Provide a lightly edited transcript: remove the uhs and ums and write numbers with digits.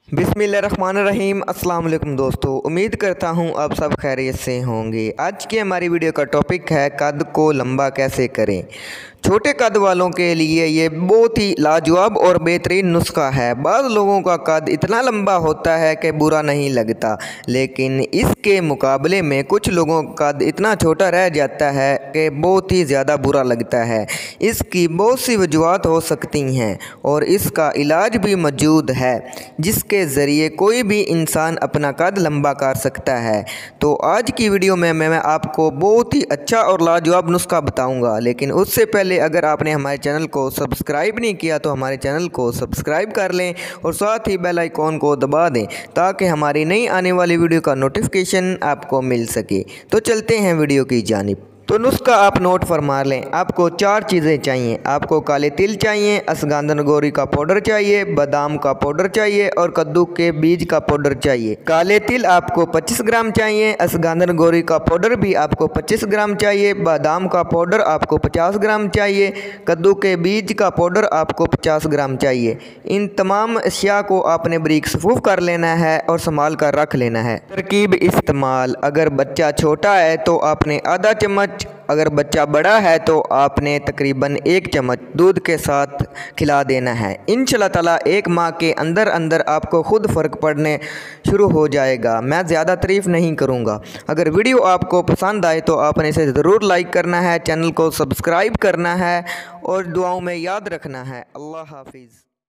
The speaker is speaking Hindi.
बिस्मिल्लाहिर्रहमानिर्रहीम। अस्सलाम वालेकुम दोस्तों, उम्मीद करता हूँ आप सब खैरियत से होंगे। आज की हमारी वीडियो का टॉपिक है कद को लंबा कैसे करें। छोटे कद वालों के लिए ये बहुत ही लाजवाब और बेहतरीन नुस्खा है। बाद लोगों का कद इतना लंबा होता है कि बुरा नहीं लगता, लेकिन इसके मुकाबले में कुछ लोगों का कद इतना छोटा रह जाता है कि बहुत ही ज़्यादा बुरा लगता है। इसकी बहुत सी वजूहत हो सकती हैं और इसका इलाज भी मौजूद है, जिसके ज़रिए कोई भी इंसान अपना कद लंबा कर सकता है। तो आज की वीडियो में मैं आपको बहुत ही अच्छा और लाजवाब नुस्खा बताऊंगा, लेकिन उससे पहले अगर आपने हमारे चैनल को सब्सक्राइब नहीं किया तो हमारे चैनल को सब्सक्राइब कर लें और साथ ही बेल आइकॉन को दबा दें ताकि हमारी नई आने वाली वीडियो का नोटिफिकेशन आपको मिल सके। तो चलते हैं वीडियो की जानिब। तो नुस्खा आप नोट फरमा लें। आपको 4 चीज़ें चाहिए। आपको काले तिल चाहिए, अश्वगंधा गोरी का पाउडर चाहिए, बादाम का पाउडर चाहिए और कद्दू के बीज का पाउडर चाहिए। काले तिल आपको 25 ग्राम चाहिए, अश्वगंधा गोरी का पाउडर भी आपको 25 ग्राम चाहिए, बादाम का पाउडर आपको 50 ग्राम चाहिए, कद्दू के बीज का पाउडर आपको 50 ग्राम चाहिए। इन तमाम अशिया को आपने बारीक सफूफ कर लेना है और संभाल कर रख लेना है। तरकीब इस्तेमाल: अगर बच्चा छोटा है तो आपने आधा चम्मच, अगर बच्चा बड़ा है तो आपने तकरीबन 1 चम्मच दूध के साथ खिला देना है। इंशाल्लाह ताला 1 माह के अंदर अंदर आपको खुद फ़र्क पड़ने शुरू हो जाएगा। मैं ज़्यादा तारीफ़ नहीं करूँगा। अगर वीडियो आपको पसंद आए तो आपने इसे ज़रूर लाइक करना है, चैनल को सब्सक्राइब करना है और दुआओं में याद रखना है। अल्लाह हाफिज़।